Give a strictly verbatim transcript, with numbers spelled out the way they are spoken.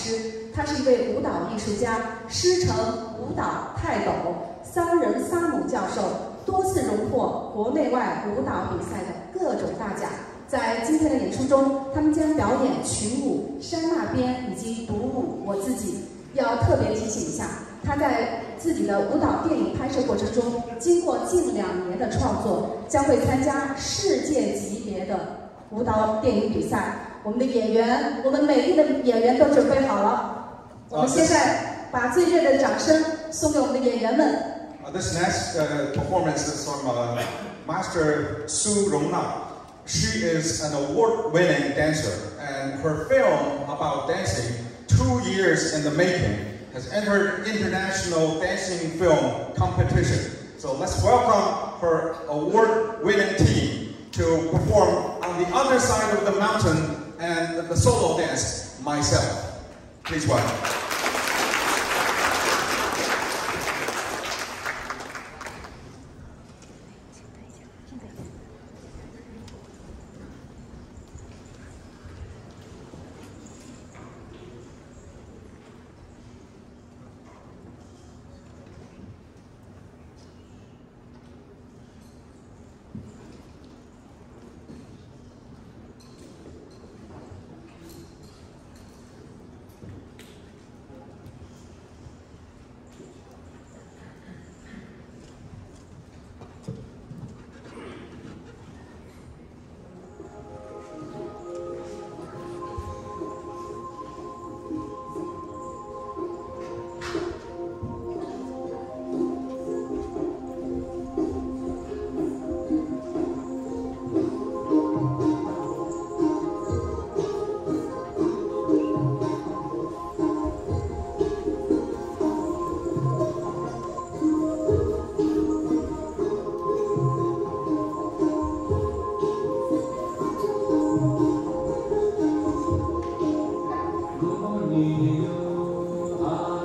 师，他是一位舞蹈艺术家，师承舞蹈泰斗、桑仁萨姆教授，多次荣获国内外舞蹈比赛的各种大奖。在今天的演出中，他们将表演群舞《山那边》以及独舞《我自己》。要特别提醒一下，他在自己的舞蹈电影拍摄过程中，经过近两年的创作，将会参加世界级别的舞蹈电影比赛。我们的演员，我们美丽的演员都准备好了，我们现在把最热烈的掌声送给我们的演员们。 Uh, this next uh, performance is from uh, Master Su Rongna. She is an award-winning dancer, and her film about dancing, two years in the making, has entered international dancing film competition. So let's welcome her award-winning team to perform on the other side of the mountain and the solo dance, Myself. Please welcome. Good morning,